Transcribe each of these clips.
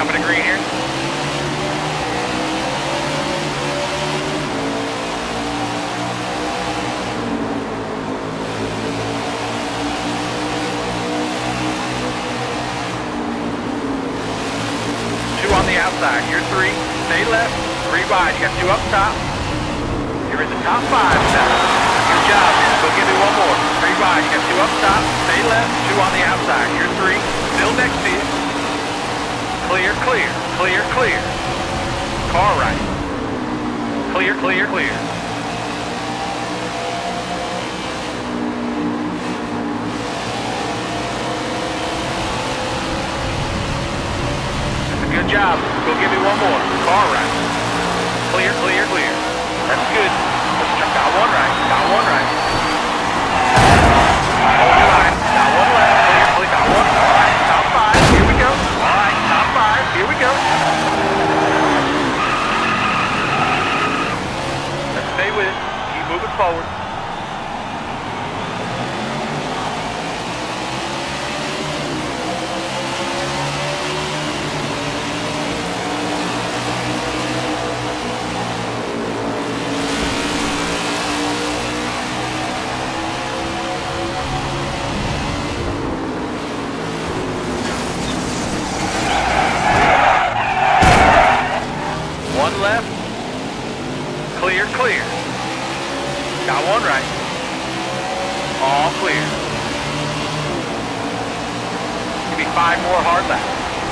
Jumping to green here. Two on the outside. You're three. Stay left. Three wide. You got two up top. You're in the top five now. Good job. Go give me one more. Three wide. You got two up top. Stay left. Two on the outside. You're three. Still next to you. Clear, clear. Clear, clear. Car right. Clear, clear, clear. That's a good job. Go give me one more. Car right. Clear, clear, clear. That's good. Got one right. Got one right. Hold your line. Got one left. Clear, clear. Got one. All right. Top five. Here we go. All right. Top five. Here we go. Let's stay with it. Keep moving forward. One left. Clear, clear. Got one right. All clear. Give me 5 more hard laps.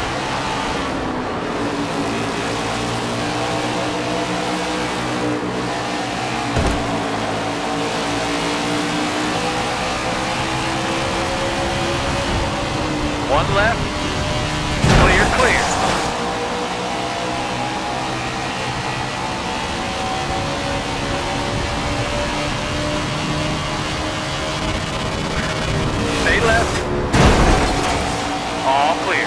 One left. Clear, clear. Stay left. All clear.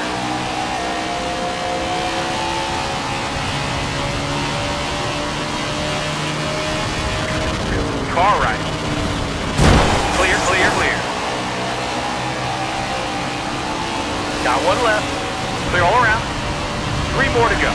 Car right. Clear, clear, clear. Got one left. Clear all around. 3 more to go.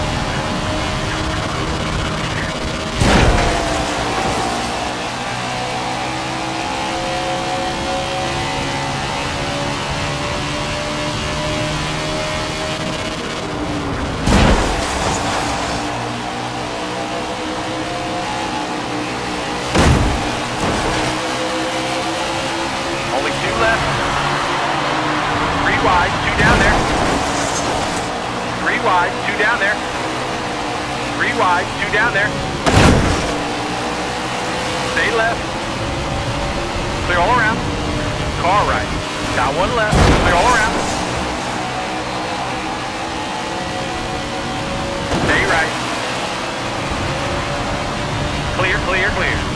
Only 2 left. 3 wide, 2 down there. 3 wide, 2 down there. 3 wide, 2 down there. Stay left. Clear all around. Car right. Got one left. Clear all around. Stay right. Clear, clear, clear.